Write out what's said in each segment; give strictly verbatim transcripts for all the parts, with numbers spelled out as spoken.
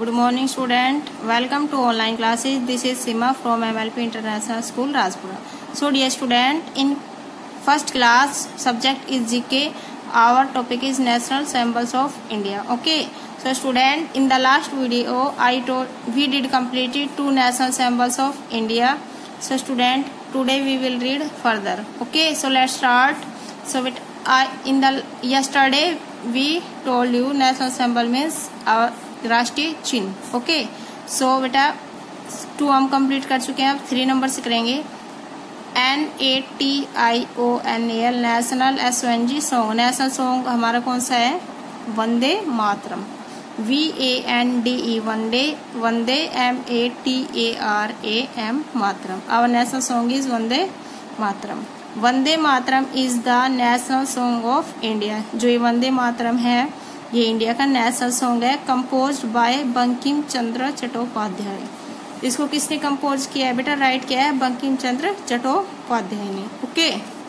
Good morning, student. Welcome to online classes. This is Sima from M L P International School, Rajpura. So, dear student, in first class, subject is G K. Our topic is National Symbols of India. Okay. So, student, in the last video, I told we did completed two national symbols of India. So, student, today we will read further. Okay. So, let's start. So, with I in the yesterday we told you national symbol means our राष्ट्रीय चिन्ह. Okay. So बेटा to हम complete कर चुके हैं. अब three number से करेंगे. N A T I O N A L national S O N G song. National song हमारा कौन सा है? Vande Mataram. V A N D E Vande. Vande M A T A R A M Mataram. Our national song is Vande Mataram. Vande Mataram is the national song of India. जो ये वंदे मातरम है ये India का national song है. Composed by Bankim Chandra Chattopadhyay. इसको किसने कंपोज किया है बेटा? राइट किया है बंकिम चंद्र चट्टोपाध्याय ने. Okay.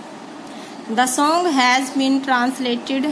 The song has been translated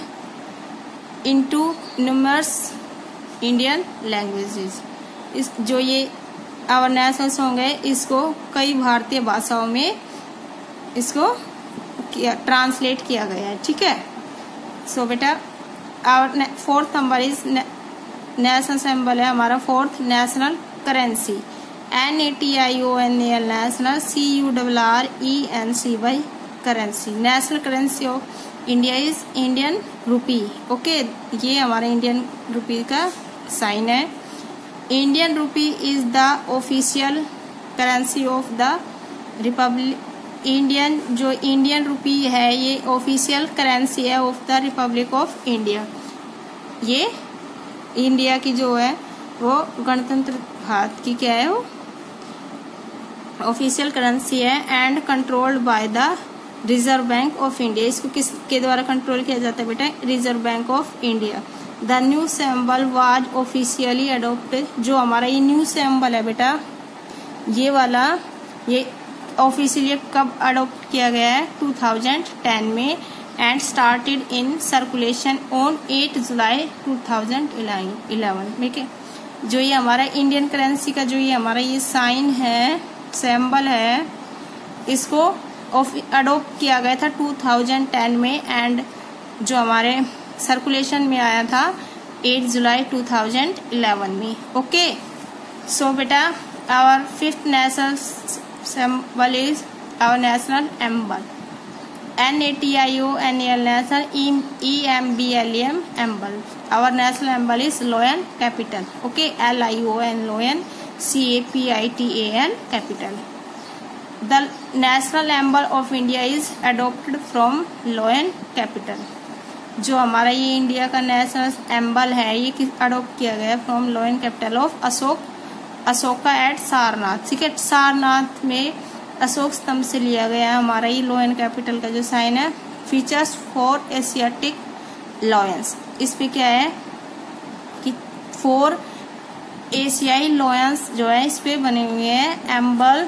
into numerous Indian languages. इस जो ये आवर नेशनल सॉन्ग है इसको कई भारतीय भाषाओं में इसको किया ट्रांसलेट किया गया है. ठीक है. सो so, बेटा और fourth number is national symbol है हमारा fourth national currency. N A T I O N A L national. C U double R E N C Y currency. National currency of India is Indian rupee. Okay. ये हमारे Indian rupee का sign है. Indian rupee is the official currency of the republic. Indian जो Indian rupee है ये official currency है of the republic of India. ये India की जो है वो गणतंत्र भारत की क्या है वो ऑफिशियल करेंसी है. And controlled by the reserve bank of India. इसको किसके द्वारा कंट्रोल किया जाता है बेटा? Reserve bank of India. The new symbol was officially adopted. जो हमारा ये न्यू सिंबल है बेटा ये वाला ये ऑफिशियली कब अडोप्ट किया गया है? टू थाउजेंड टेन में. And started in circulation on eight July two thousand eleven. ठीक है. जो ये हमारा इंडियन करेंसी का जो ये हमारा ये साइन है सिंबल है इसको अडोप्ट किया गया था टू थाउजेंड टेन में. एंड जो हमारे सर्कुलेशन में आया था eight July two thousand eleven में. ओके. सो बेटा our fifth national symbol is our national emblem. N A T I O N A L national. E M B L E M emblem. Our national emblem is lion capital. Okay. L I O N lion. C A P I T A L capital. The national emblem of India is adopted from lion capital. जो हमारा ये India का national एम्बल है ये किस adopt किया गया from lion capital of Ashok Ashoka at Sarnath. ठीक है. सारनाथ में अशोक स्तंभ से लिया गया है हमारा ये लोयन कैपिटल का जो साइन है. Features for Asiatic lions. इस पे क्या है कि फोर एशियाई लॉयंस जो है इस पे बने हुए हैं. Emblem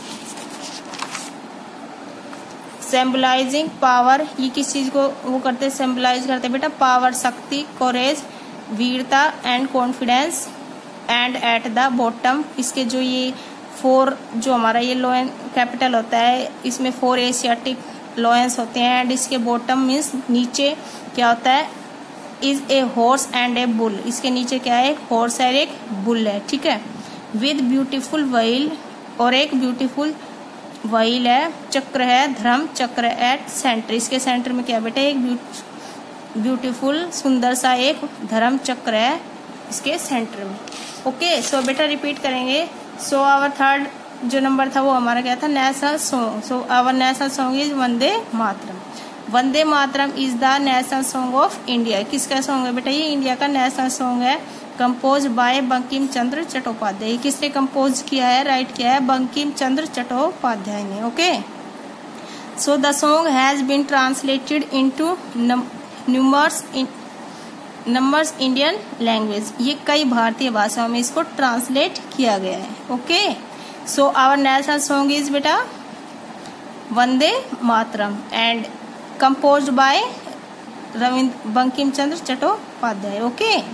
symbolising power. ये किस चीज को वो करते हैं? सिंबलाइज करते हैं बेटा पावर, शक्ति, कोरेज, वीरता and confidence. And at the bottom इसके जो ये फोर जो हमारा ये लोयन कैपिटल होता है इसमें फोर एशियाटिक लॉयंस होते हैं. एंड इसके बॉटम मीन्स नीचे क्या होता है? Is a horse and a bull. इसके नीचे क्या है? एक हॉर्स है एक बुल है. ठीक है. With beautiful wheel. और एक ब्यूटीफुल व्हील है. चक्र है धर्म चक्र एट सेंटर. इसके सेंटर में क्या है बेटा? एक ब्यूटीफुल सुंदर सा एक धर्म चक्र है इसके सेंटर में. ओके. सो बेटा रिपीट करेंगे. सो आवर थर्ड जो नंबर था वो हमारा क्या था? National song. So our national song is Vande Mataram. Vande Mataram is the national song of India. किसका सॉन्ग है बेटा? ये इंडिया का नेशनल सॉन्ग है. Compose by Bankim Chandra Chattopadhyay. किसने कंपोज किया है? राइट किया है बंकिम चंद्र चट्टोपाध्याय ने. Okay. So the song has been translated into numerous numbers Indian language. ये कई भारतीय भाषाओं में इसको ट्रांसलेट किया गया है. Okay. So our national song is बेटा Vande Mataram and composed by Rabindra Bankim Chandra Chattopadhyay. Okay.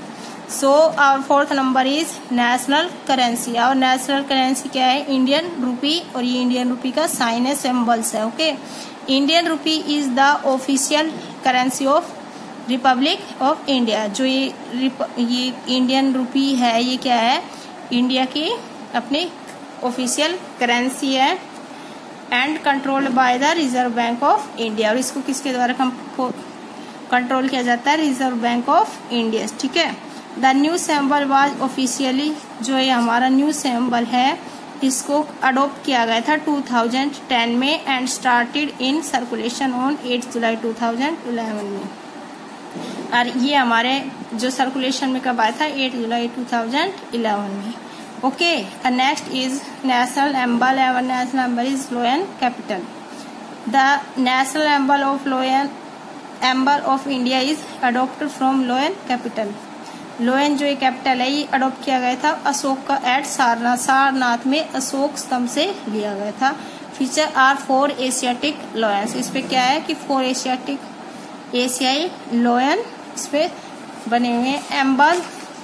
So our fourth number is national currency. और नेशनल करेंसी क्या है? इंडियन रुपी, और ये इंडियन रुपी का साइन है, सिंबल्स है। Okay, Indian rupee is the official currency of republic of India. जो ये ये इंडियन रुपी है, ये क्या है? इंडिया की अपनी ऑफिशियल करेंसी है and controlled by the reserve bank of India. और इसको किसके द्वारा कंट्रोल किया जाता है? Reserve bank of India. ठीक है। The new symbol was officially, जो ये हमारा न्यू सिंबल है, इसको अडोप्ट किया गया था टू थाउजेंड टेन में and started in circulation on eight July two thousand eleven में। और ये हमारे जो सर्कुलेशन में कब आया था? Eight July two thousand eleven में। Okay, next is national emblem. Our national emblem is lion capital. The national emblem of lion emblem of India is adopted from lion capital. Lion जो ये capital है, ये adopt किया गया था अशोक का eight Sarnath. Sarnath में अशोक स्तंभ से लिया गया था। Feature are four Asiatic lions. इस पे क्या है कि फोर एशियाटिक एशियाई लोयन इस पे बने हुए हैं। एम्बल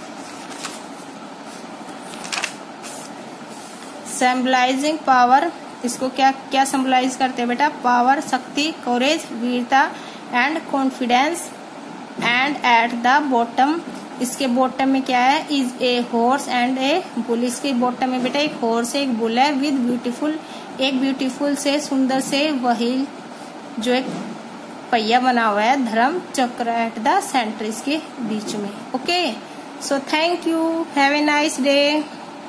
सिंबलाइजिंग पावर, इसको क्या क्या सिंबलाइज करते हैं बेटा? पावर, शक्ति, कोरेज, वीरता and confidence. And at the bottom, इसके बॉटम में क्या है? Is a horse and a bull. इसके बॉटम में बेटा एक हॉर्स है, एक बुल है, विद ब्यूटीफुल, एक ब्यूटीफुल से सुंदर से वही जो एक पहिया बना हुआ है, धर्म चक्र एट द सेंटर, इसके बीच में। Okay, so thank you, have a nice day.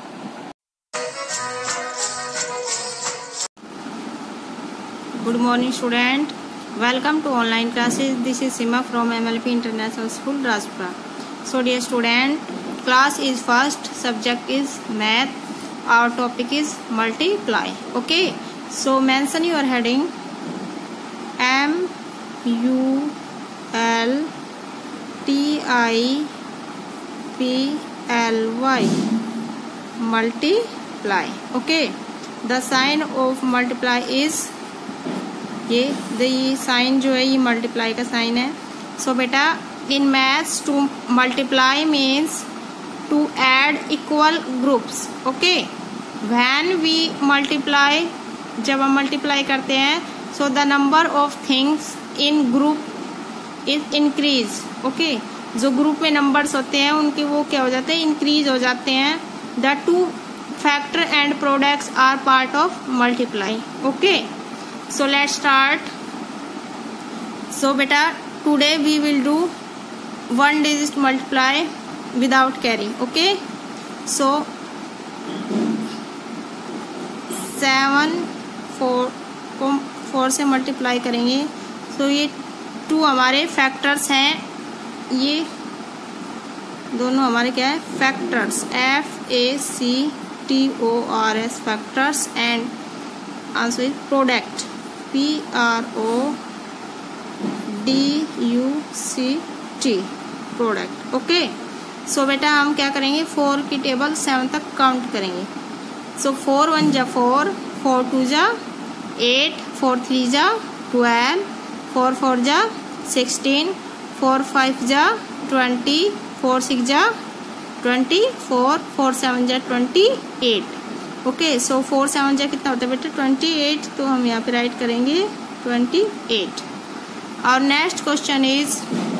Good morning student, welcome to online classes. This is Seema from M L P international school Rajpura. So dear student, class is first, subject is math, our topic is multiply. Okay, so mention your heading M U L T I P L Y, multiply. Okay, the sign of multiply is ये the sign जो है ये multiply का sign है। so बेटा in maths to multiply means to add equal groups. okay, when we multiply, जब हम multiply करते हैं, so the number of things in group is increase. okay, जो group में numbers होते हैं उनके वो क्या हो जाते हैं? increase हो जाते हैं। the two factor and products are part of multiply. okay, so let's start. so beta today we will do one digit multiply without carry. okay, so seven four को फोर से मल्टीप्लाई करेंगे। so ये two हमारे factors हैं, ये दोनों हमारे क्या है? Factors, F A C T O R S, factors. And answer is product, P R O D U C T, product. Okay, so बेटा हम क्या करेंगे? फोर की टेबल सेवन तक काउंट करेंगे। सो फोर वन जा फोर, फोर टू जा eight, four three जा ट्वेल्व, फोर फोर जा सिक्सटीन, फोर फाइव जा ट्वेंटी, फोर सिक्स जा ट्वेंटी फोर, फोर सेवन जा twenty eight. Okay, so four seven जा कितना होता है बेटा? Twenty eight. तो हम यहाँ पे राइट करेंगे ट्वेंटी एट। और नेक्स्ट क्वेश्चन इज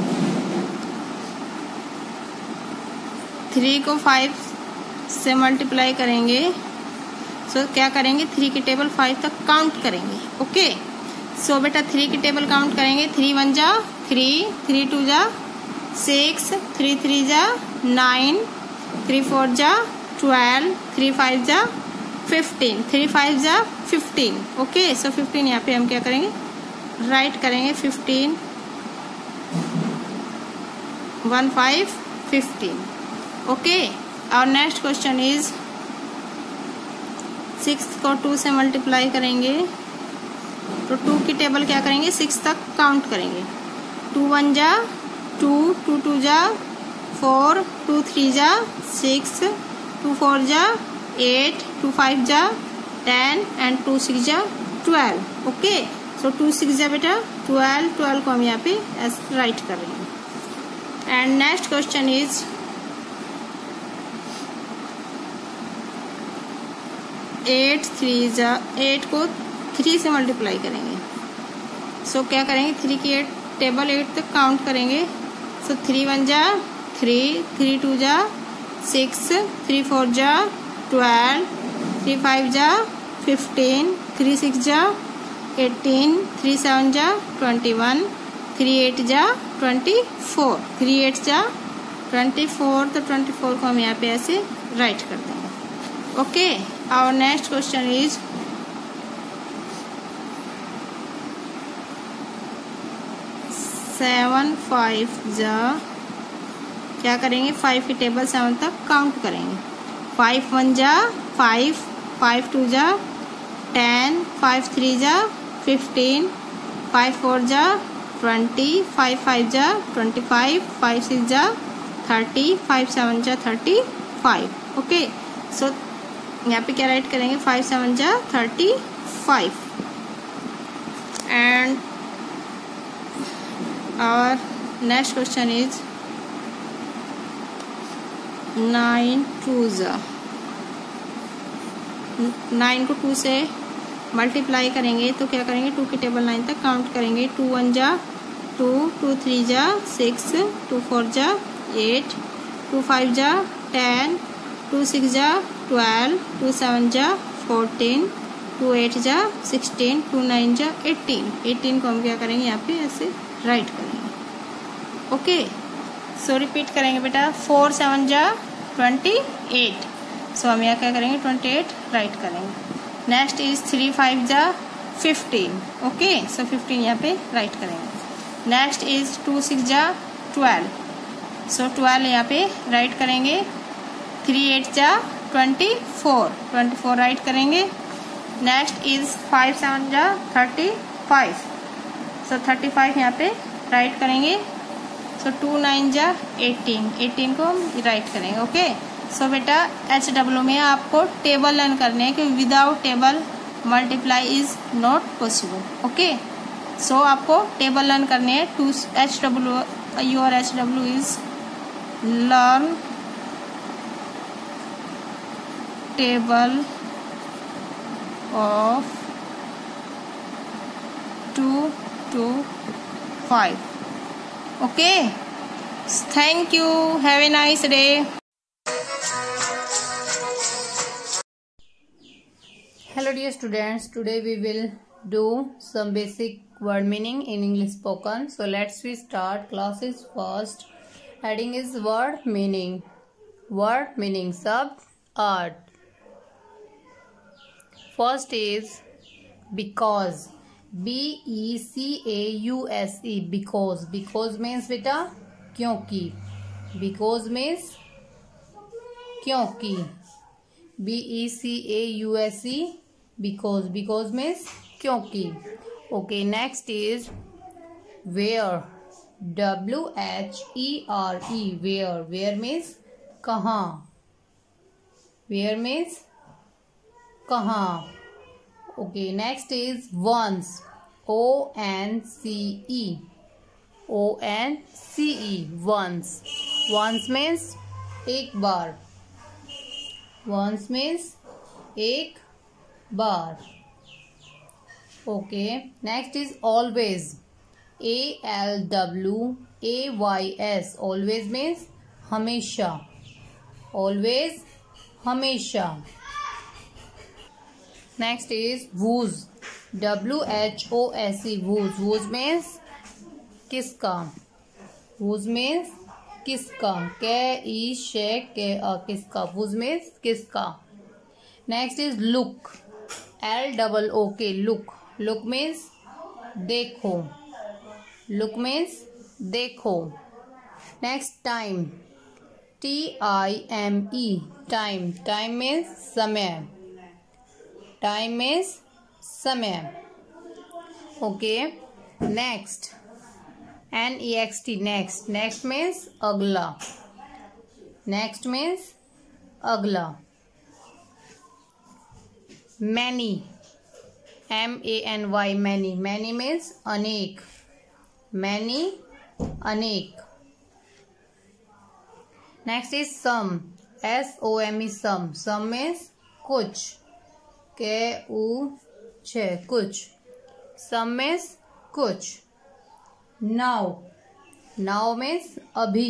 थ्री को फाइव से मल्टीप्लाई करेंगे। सो so, क्या करेंगे? थ्री की टेबल फाइव तक काउंट करेंगे। ओके, सो बेटा थ्री की टेबल काउंट करेंगे। थ्री वन जा थ्री, थ्री टू जा सिक्स, थ्री थ्री जा नाइन, थ्री फोर जा ट्वेल्व, थ्री फाइव जा फिफ्टीन, थ्री फाइव जा फिफ्टीन। ओके, सो फिफ्टीन यहाँ पे हम क्या करेंगे? राइट करेंगे fifteen, one five fifteen. Okay, और नेक्स्ट क्वेश्चन इज सिक्स को टू से मल्टीप्लाई करेंगे। तो टू की टेबल क्या करेंगे? सिक्स तक काउंट करेंगे। टू वन जा टू, टू टू जा फोर, टू थ्री जा सिक्स, टू फोर जा एट, टू फाइव जा टेन एंड टू सिक्स जा twelve. Okay, so two six जा बेटा ट्वेल्व, ट्वेल्व को हम यहाँ पे राइट कर रहे हैं। And next question is eight three जा एट को थ्री से मल्टीप्लाई करेंगे। सो so, क्या करेंगे, थ्री की एट टेबल एट तक काउंट करेंगे। सो so, थ्री वन जा थ्री, थ्री टू जा सिक्स, थ्री फोर जा ट्वेल्व, थ्री फाइव जा फिफ्टीन, थ्री सिक्स जा एटीन, थ्री सेवन जा ट्वेंटी वन, थ्री एट जा ट्वेंटी फोर, थ्री एट जा ट्वेंटी फोर। तो ट्वेंटी फोर को हम यहाँ पे ऐसे राइट कर देंगे। Okay, our next question is seven five जा, क्या करेंगे, फाइव की टेबल सेवन तक काउंट करेंगे। फाइव वन जा फाइव, फाइव टू जा टेन, फाइव थ्री जा फिफ्टीन, फाइव फोर जा ट्वेंटी, फाइव फाइव जा ट्वेंटी फाइव, फाइव सिक्स जा थर्टी, फाइव सेवन जा थर्टी फाइव। ओके, सो यहाँ पे क्या राइट करेंगे, फाइव सेवन जा थर्टी फाइव। एंड और next question is nine two जा, नाइन को टू से मल्टीप्लाई करेंगे तो क्या करेंगे, टू की टेबल नाइन तक काउंट करेंगे। टू वन जा टू, टू थ्री जा सिक्स, टू फोर जा एट, टू फाइव जा टेन, टू सिक्स जा ट्वेल्व, टू सेवन जा फोर्टीन, टू एट जा सिक्सटीन, टू नाइन जा एटीन। एटीन को हम क्या करेंगे, यहाँ पे ऐसे राइट करेंगे। ओके, सो रिपीट करेंगे बेटा। फोर सेवन जा ट्वेंटी एट, सो हम यहाँ क्या करेंगे, ट्वेंटी एट राइट करेंगे। नेक्स्ट इज थ्री फाइव जा फिफ्टीन। ओके, सो फिफ्टीन यहाँ पे राइट करेंगे। नेक्स्ट इज टू सिक्स जा ट्वेल्व, सो ट्वेल्व यहाँ पे राइट करेंगे। थ्री एट जा twenty four, twenty four write करेंगे। नेक्स्ट इज फाइव सेवन जा thirty five, so thirty five यहाँ पे राइट करेंगे। सो टू नाइन जा एटीन, एटीन को हम राइट करेंगे। ओके, सो बेटा एच डब्ल्यू में आपको टेबल लर्न करने हैं कि without table multiply is not possible. Okay, so आपको टेबल लर्न करने हैं। To H W, your H W is learn table of two to five. Okay, thank you, have a nice day. Hello dear students, today we will do some basic word meaning in English spoken. So let's we start classes first. Heading is word meaning. Word meaning, sub art. First is because, B E C A U S E, because. Because means बेटा क्योंकि, because means क्योंकि, B E C A U S E, because. Because means क्योंकि. Okay, next is where, W H E R E, where. Where means कहाँ, where means कहाँ. Okay, next is once, O N C E, O N C E, once. Once means एक बार, once means एक बार. Okay, next is always, A L W A Y S, always means हमेशा, always हमेशा. Next is whose, W H O S E, whose. Whose means किसका, whose means किसका, के ई शे के अ, किसका. Whose means किसका. Next is look, L double O K, look. Look means देखो, look means देखो. Next time, T I M E, time. Time means समय, टाइम मीन्स समय. Okay, next, N E X T, next. Next means अगला, next means अगला. Many, M A N Y, many. Many means अनेक, many अनेक. Next is some, S O M E, some. Some means कुछ, के उ छे कुछ। सम मीन्स कुछ। नाउ, नाउ मीन्स अभी।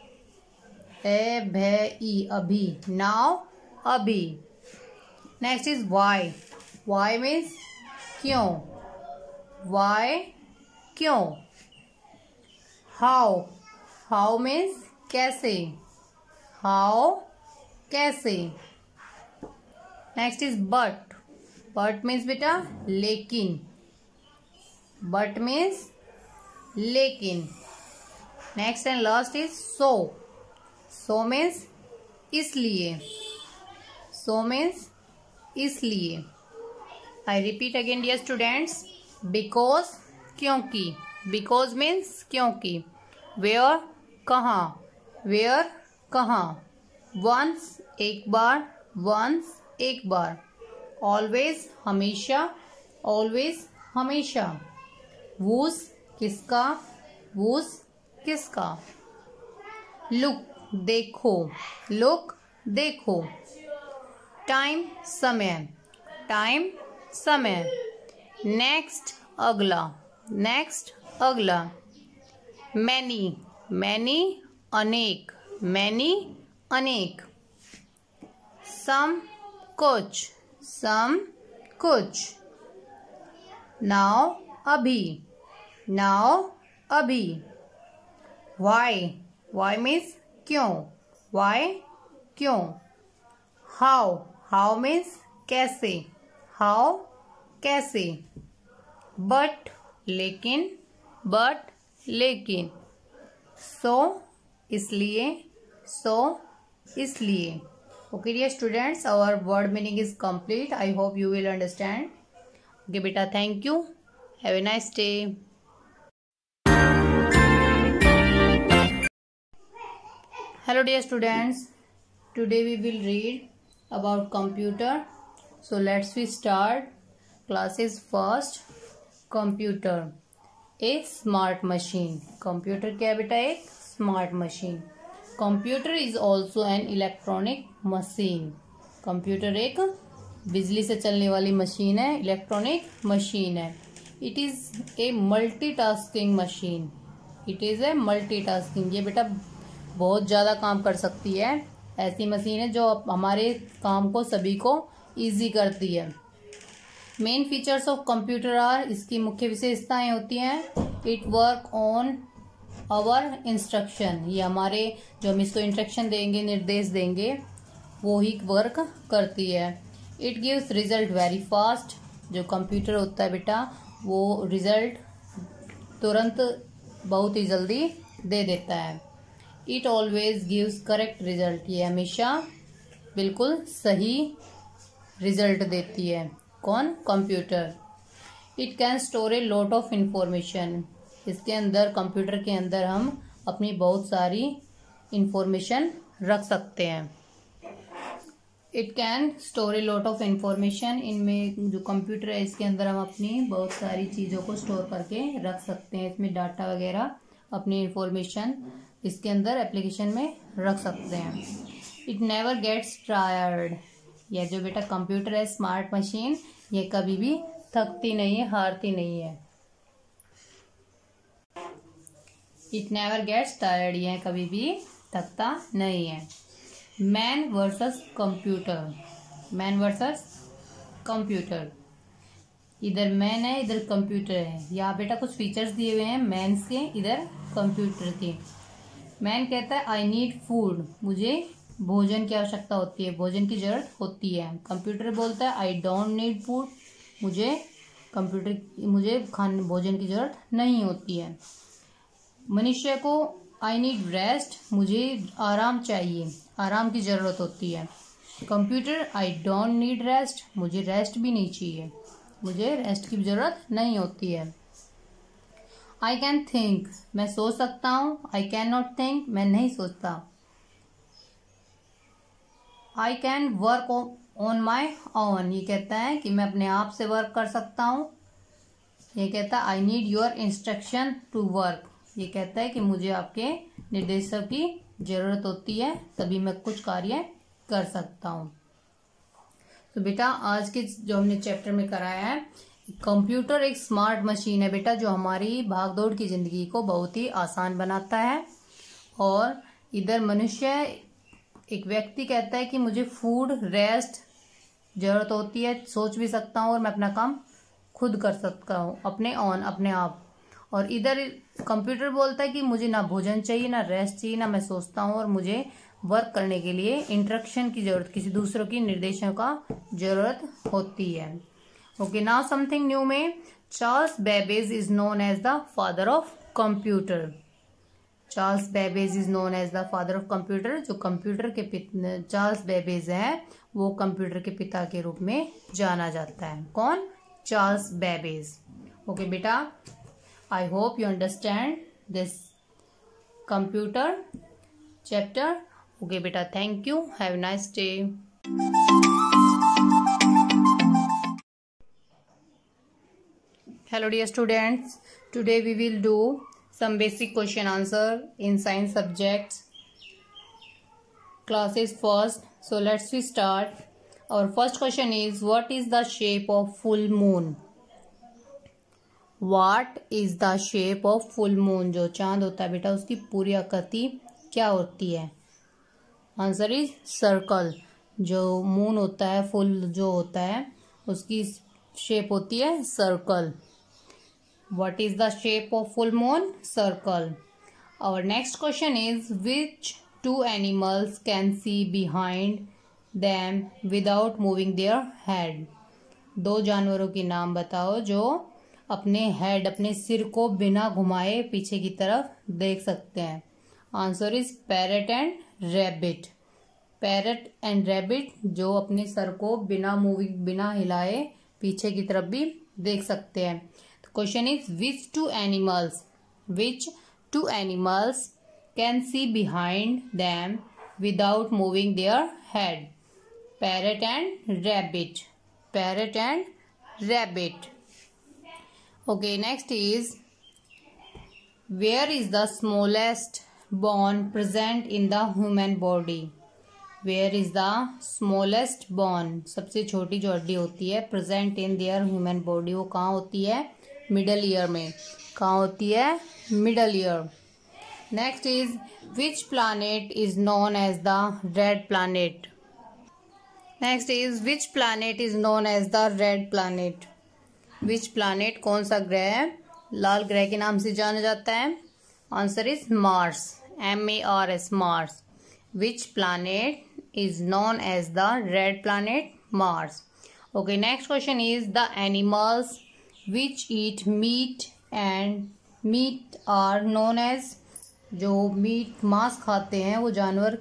ए भे ई अभी, नाउ अभी। Next is why, why means क्यों, वाई क्यों। हाउ, हाउ मीन्स कैसे, हाउ कैसे। Next is but, but means बेटा लेकिन, बट मीन्स लेकिन। Next and last is so, so means इसलिए, सो मीन्स इसलिए। I repeat again dear students, because क्योंकि, बिकॉज मीन्स क्योंकि। वेयर कहाँ, वेयर कहाँ। वंस एक बार, वंस एक बार। ऑलवेज हमेशा, ऑलवेज हमेशा। वूज किसका, वूज किसका। लुक देखो, लुक देखो। टाइम समय, टाइम समय। नेक्स्ट अगला, नेक्स्ट अगला। मैनी, मैनी अनेक, मैनी अनेक। सम कुछ, सम कुछ। नाउ अभी, नाउ अभी। वाई, वाई मीन्स क्यों, वाई क्यों। हाउ, हाउ मीन्स कैसे, हाउ कैसे। बट लेकिन, बट लेकिन। सो इसलिए, सो इसलिए। Okay dear students, our word meaning is complete. I hope you will understand. Okay बेटा, thank you. Have a nice day. Hello dear students, today we will read about computer. So let's we start. Classes first. Computer, a smart machine. Computer क्या बेटा, एक smart machine. Computer is also an electronic machine. Computer एक बिजली से चलने वाली machine है, electronic machine है. It is a multitasking machine. It is a multitasking. ये बेटा बहुत ज़्यादा काम कर सकती है. ऐसी मशीन है जो हमारे काम को सभी को इजी करती है. Main features of computer are, इसकी मुख्य विशेषताएं होती हैं. It work on our instruction. ये हमारे जो हम इसको इंस्ट्रक्शन देंगे, निर्देश देंगे, वो ही वर्क करती है. It gives result very fast. जो कंप्यूटर होता है बेटा वो रिजल्ट तुरंत बहुत ही जल्दी दे देता है. It always gives correct result. ये हमेशा बिल्कुल सही रिजल्ट देती है. कौन? Computer. It can store a lot of information. इसके अंदर, कंप्यूटर के अंदर हम अपनी बहुत सारी इंफॉर्मेशन रख सकते हैं. It can store a lot of information. इनमें जो कंप्यूटर है इसके अंदर हम अपनी बहुत सारी चीज़ों को स्टोर करके रख सकते हैं. इसमें डाटा वगैरह, अपनी इंफॉर्मेशन इसके अंदर एप्लीकेशन में रख सकते हैं. It never gets tired. यह जो बेटा कंप्यूटर है, स्मार्ट मशीन, ये कभी भी थकती नहीं है, हारती नहीं है. It never gets tired. यह कभी भी थकता नहीं है. Man versus computer. Man versus computer. इधर मैन है, इधर कंप्यूटर है. यहाँ बेटा कुछ फीचर्स दिए हुए हैं मैन के, इधर कंप्यूटर के. मैन कहता है आई नीड फूड. मुझे भोजन की आवश्यकता होती है, भोजन की जरूरत होती है. कंप्यूटर बोलता है आई डोंट नीड फूड. मुझे कंप्यूटर मुझे खाने भोजन की जरूरत नहीं होती है. मनुष्य को आई नीड रेस्ट. मुझे आराम चाहिए, आराम की जरूरत होती है. Computer I don't need rest. मुझे रेस्ट भी नहीं चाहिए, मुझे रेस्ट की जरूरत नहीं होती है. I can think. मैं सोच सकता हूँ. I can not think. मैं नहीं सोचता. I can work on my own. ये कहता है कि मैं अपने आप से वर्क कर सकता हूँ. ये कहता है I need your instruction to work. ये कहता है कि मुझे आपके निर्देशों की जरूरत होती है, तभी मैं कुछ कार्य कर सकता हूँ. तो बेटा आज के जो हमने चैप्टर में कराया है, कंप्यूटर एक स्मार्ट मशीन है बेटा, जो हमारी भागदौड़ की जिंदगी को बहुत ही आसान बनाता है। और इधर मनुष्य, एक व्यक्ति कहता है कि मुझे फूड, रेस्ट जरूरत होती है, सोच भी सकता हूँ और मैं अपना काम खुद कर सकता हूँ अपने ऑन अपने आप। और इधर कंप्यूटर बोलता है कि मुझे ना भोजन चाहिए, ना रेस्ट चाहिए, ना मैं सोचता हूँ, और मुझे वर्क करने के लिए इंस्ट्रक्शन की जरूरत, किसी दूसरों की निर्देशों का जरूरत होती है। ओके, नाउ समथिंग न्यू में, Charles Babbage is known as the father of computer. Charles Babbage is known as the father of computer. जो कंप्यूटर के पिता चार्ल्स बेबेज है, वो कंप्यूटर के पिता के रूप में जाना जाता है। कौन? Charles Babbage. ओके बेटा, I hope you understand this computer chapter. Okay बेटा, thank you, have a nice day. Hello dear students, today we will do some basic question answer in science subjects classes first. So let's we start. Our first question is, what is the shape of full moon? What is the shape of full moon? जो चांद होता है बेटा, उसकी पूरी आकृति क्या होती है? Answer is circle. जो मून होता है, फुल जो होता है, उसकी शेप होती है circle. What is the shape of full moon? Circle. Our next question is, which two animals can see behind them without moving their head? दो जानवरों के नाम बताओ जो अपने हेड, अपने सिर को बिना घुमाए पीछे की तरफ देख सकते हैं। Answer is parrot and rabbit. Parrot and rabbit जो अपने सर को बिना मूविंग, बिना हिलाए पीछे की तरफ भी देख सकते हैं। Question is, which two animals which two animals can see behind them without moving their head? Parrot and rabbit. Parrot and rabbit. Okay, next is, where is the smallest bone present in the human body? Where is the smallest bone? सबसे छोटी जो हड्डी होती है present in their human body, वो कहाँ होती है? मिडल ईयर में। कहाँ होती है? Middle ear. Next is, which planet is known as the red planet? Next is, which planet is known as the red planet? Which planet, कौन सा ग्रह है, लाल ग्रह के नाम से जाना जाता है? Answer is Mars. M A R S, Mars. Which planet is known as the red planet? Mars. Okay, next question is, the animals which eat meat and meat are known as, जो meat मांस खाते हैं वो जानवर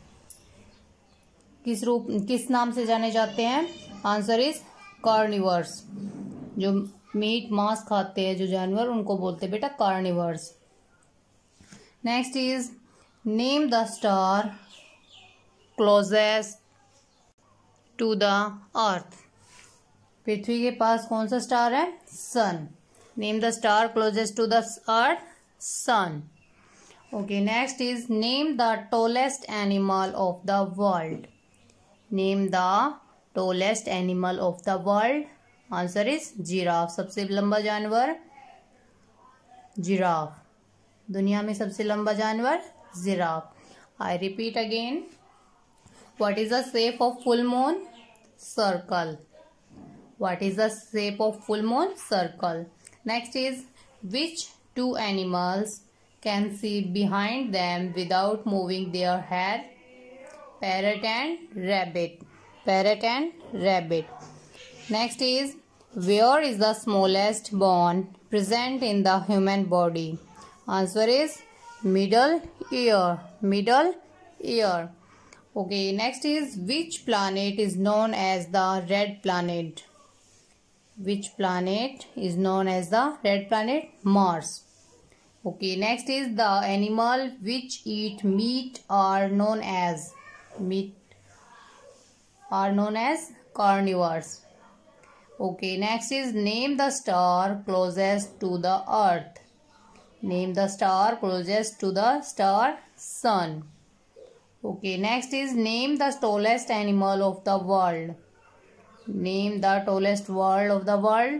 किस रूप किस नाम से जाने जाते हैं? Answer is carnivores. जो मीट मांस खाते हैं जो जानवर, उनको बोलते हैं बेटा carnivores. Next is, name the star closest to the earth. पृथ्वी के पास कौन सा स्टार है? Sun. Name the star closest to the earth? Sun. Okay, next is, name the tallest animal of the world. Name the tallest animal of the world? Answer is giraffe. सबसे लंबा जानवर giraffe. दुनिया में सबसे लंबा जानवर giraffe. I repeat again, what is the shape of full moon? Circle. What is the shape of full moon? Circle. Next is, which two animals can see behind them without moving their head? Parrot and rabbit. Parrot and rabbit. Next is, where is the smallest bone present in the human body? Answer is middle ear. Middle ear. Okay, next is, which planet is known as the red planet? Which planet is known as the red planet? Mars. Okay, next is, the animal which eat meat are known as meat are known as carnivores. Okay, next is, name the star closest to the earth. Name the star closest to the star sun. Okay, next is, name the tallest animal of the world. Name the tallest bird of the world.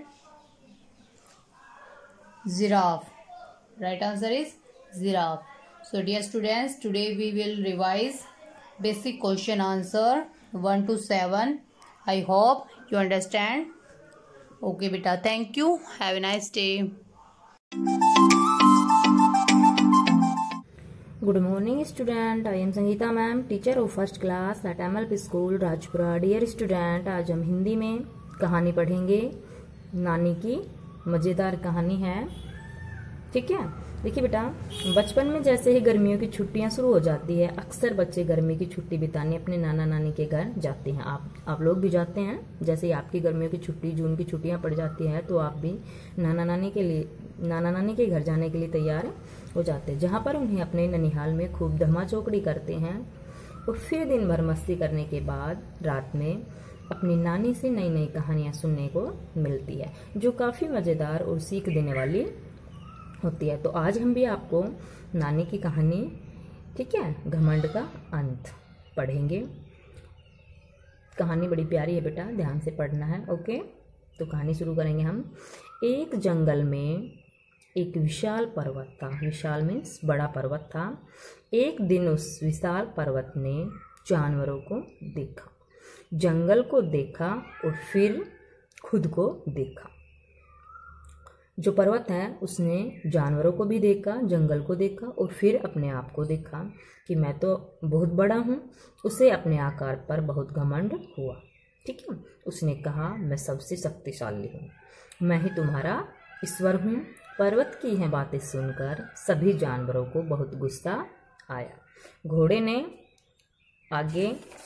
Giraffe. Right answer is giraffe. So dear students, today we will revise basic question answer one to seven. I hope you understand. Okay beta, thank you. Have a nice day. Good morning student. I am Sangeeta ma'am, teacher of first class at M L P school Rajpura. Dear student, आज हम हिंदी में कहानी पढ़ेंगे. नानी की मज़ेदार कहानी है. ठीक है. देखिए बेटा, बचपन में जैसे ही गर्मियों की छुट्टियां शुरू हो जाती है, अक्सर बच्चे गर्मी की छुट्टी बिताने अपने नाना नानी के घर जाते हैं. आप आप लोग भी जाते हैं. जैसे ही आपकी गर्मियों की छुट्टी, जून की छुट्टियां पड़ जाती है, तो आप भी नाना नानी के लिए नाना नानी के घर जाने के लिए तैयार हो जाते हैं, जहाँ पर उन्हें अपने ननिहाल में खूब धमा चौकड़ी करते हैं. और फिर दिन भर मस्ती करने के बाद रात में अपनी नानी से नई नई कहानियाँ सुनने को मिलती है, जो काफ़ी मज़ेदार और सीख देने वाली होती है. तो आज हम भी आपको नानी की कहानी, ठीक है, घमंड का अंत पढ़ेंगे. कहानी बड़ी प्यारी है बेटा, ध्यान से पढ़ना है. ओके, तो कहानी शुरू करेंगे हम. एक जंगल में एक विशाल पर्वत था. विशाल मीन्स बड़ा पर्वत था. एक दिन उस विशाल पर्वत ने जानवरों को देखा, जंगल को देखा और फिर खुद को देखा. जो पर्वत है उसने जानवरों को भी देखा, जंगल को देखा और फिर अपने आप को देखा कि मैं तो बहुत बड़ा हूँ. उसे अपने आकार पर बहुत घमंड हुआ. ठीक है. उसने कहा, मैं सबसे शक्तिशाली हूँ, मैं ही तुम्हारा ईश्वर हूँ. पर्वत की यह बातें सुनकर सभी जानवरों को बहुत गुस्सा आया. घोड़े ने आगे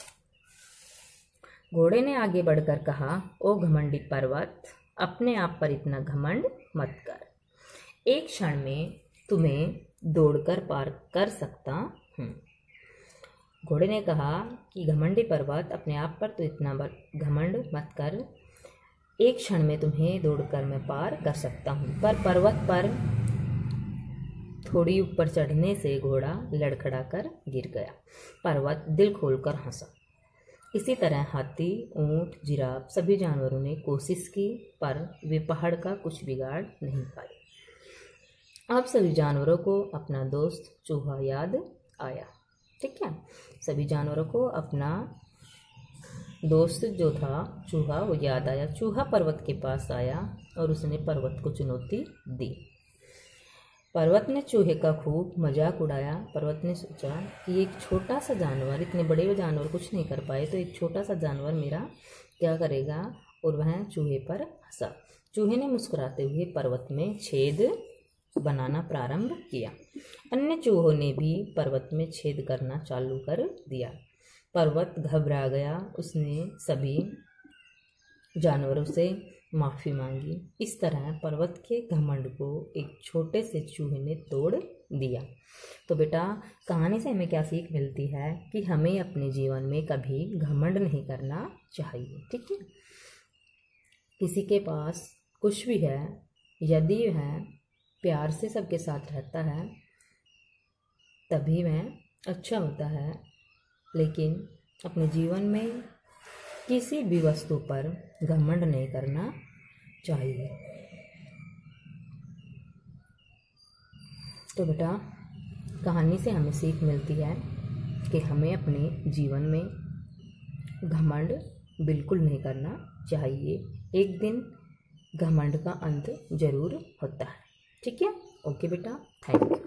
घोड़े ने आगे बढ़कर कहा, ओ घमंडी पर्वत, अपने आप पर इतना घमंड मत कर. एक क्षण में तुम्हें दौड़कर पार कर सकता हूँ. घोड़े ने कहा कि घमंडी पर्वत, अपने आप पर तो इतना घमंड मत कर, एक क्षण में तुम्हें दौड़कर मैं पार कर सकता हूँ. पर पर्वत पर थोड़ी ऊपर चढ़ने से घोड़ा लड़खड़ाकर गिर गया. पर्वत दिल खोलकर हंसा. इसी तरह हाथी, ऊंट, जिराफ सभी जानवरों ने कोशिश की, पर वे पहाड़ का कुछ बिगाड़ नहीं पाए. अब सभी जानवरों को अपना दोस्त चूहा याद आया. ठीक है. सभी जानवरों को अपना दोस्त जो था चूहा, वो याद आया. चूहा पर्वत के पास आया और उसने पर्वत को चुनौती दी. पर्वत ने चूहे का खूब मजाक उड़ाया. पर्वत ने सोचा कि एक छोटा सा जानवर, इतने बड़े जानवर कुछ नहीं कर पाए, तो एक छोटा सा जानवर मेरा क्या करेगा, और वह चूहे पर हंसा. चूहे ने मुस्कुराते हुए पर्वत में छेद बनाना प्रारंभ किया. अन्य चूहों ने भी पर्वत में छेद करना चालू कर दिया. पर्वत घबरा गया. उसने सभी जानवरों से माफ़ी मांगी. इस तरह पर्वत के घमंड को एक छोटे से चूहे ने तोड़ दिया. तो बेटा, कहानी से हमें क्या सीख मिलती है कि हमें अपने जीवन में कभी घमंड नहीं करना चाहिए. ठीक है. किसी के पास कुछ भी है, यदि वह प्यार से सबके साथ रहता है तभी वह अच्छा होता है, लेकिन अपने जीवन में किसी भी वस्तु पर घमंड नहीं करना चाहिए. तो बेटा, कहानी से हमें सीख मिलती है कि हमें अपने जीवन में घमंड बिल्कुल नहीं करना चाहिए. एक दिन घमंड का अंत जरूर होता है. ठीक है. ओके बेटा, थैंक यू.